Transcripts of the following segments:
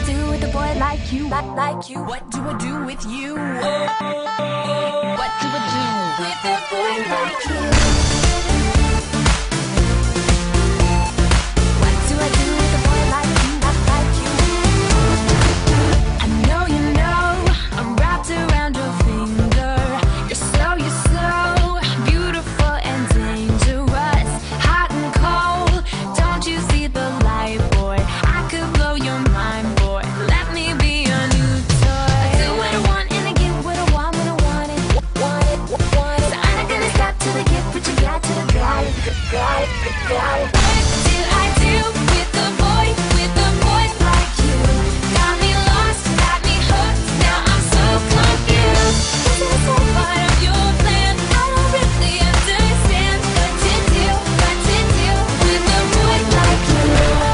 I do with a boy like you? Like you? What do I do with you? What do I do with a boy like you? What do I do with a boy like you? Like you? I know you know I'm wrapped around your finger. You're so beautiful and dangerous, hot and cold. Don't you see the light, boy? I could blow your mind, boy. Let me be your new toy. I do what I want and I get what I want when I want it. Want it. So I'm not gonna stop till I get what you got, till I got it. Got it. What do I do with a boy like you? Got me lost, got me hooked. Now I'm so confused. This is so part of your plan. I don't really understand what to do with a boy like you.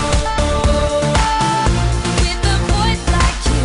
With a boy like you.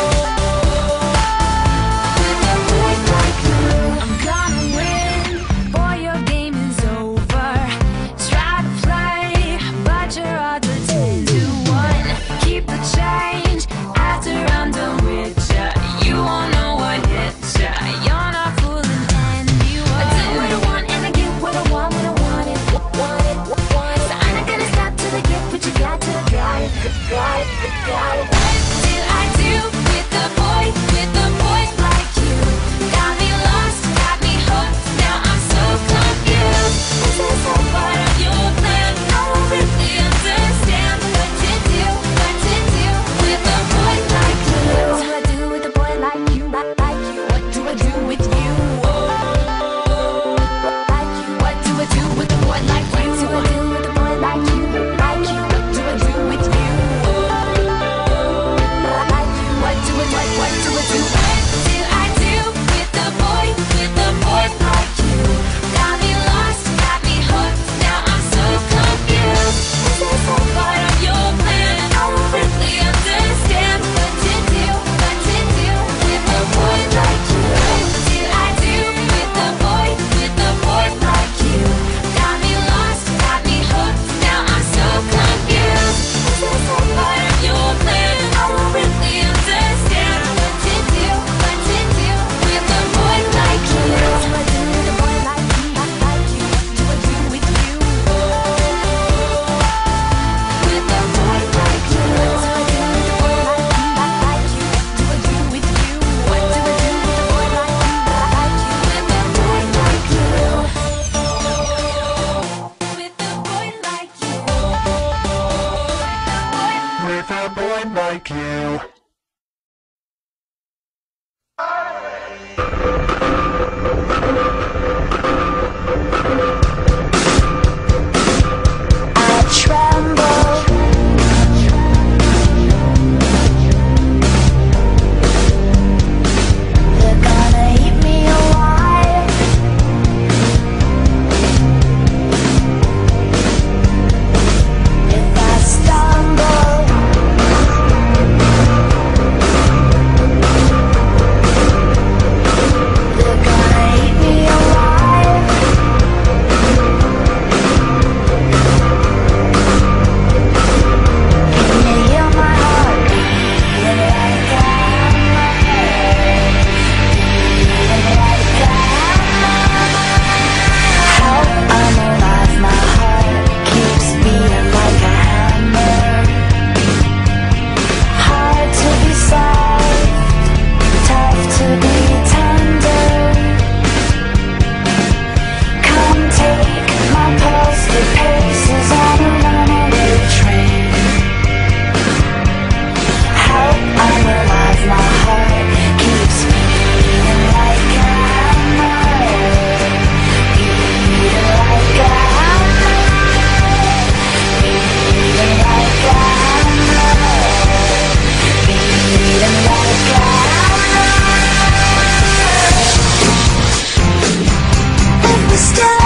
With a boy like you. I'm gonna win. Boy, your game is over. Try to play, but you're all the 10 to 1. Keep the change after I'm done with ya. You won't know what hit ya. You're not fooling anyone. I do what I want and I get what I want when I want it. Want it. So I'm not gonna stop till I get what you got, till I got it. Got it. What do I do with a boy like you? Got me lost, got me hooked. Now I'm so confused. This is all part of your plan. I don't really understand what to do with a boy like you. What do I do with a boy like you? Like you? What do I do with you? Like you? What do I do with a boy like you? What do I do with a boy like you? Like you? What do I do with you? Like you? What do I do? What do I do? What do I do with a boy like you? Got me lost, got me hooked. Now I'm so confused. This is all part of your plan. I don't really understand what to do with a boy like you. What do I do with a boy like you? Got me lost, got me hooked. Now I'm so confused. This is all part of your plan. I don't really understand what to do with a boy like you. What do I do with a boy like you? Like you? What do I do with you? With a boy like you. What do I do with a boy like you? Like you? What do I do with you? What do I do with a boy like you? Like you? With a boy like you. With a boy like you. With a boy like you. I tremble. They're gonna eat me alive. If I stumble, they're gonna eat me alive. Can you hear my heart beating like I am? Beating like I am. Help, I'm alive, my heart keeps beating like a hammer. Hard to be soft, tough to be tender. Come take my pulse, the paces on a runaway train. Help, I'm alive, my heart keeps beating like a hammer. Beating like a hammer. Beating like a hammer. Beating like a hammer. If we still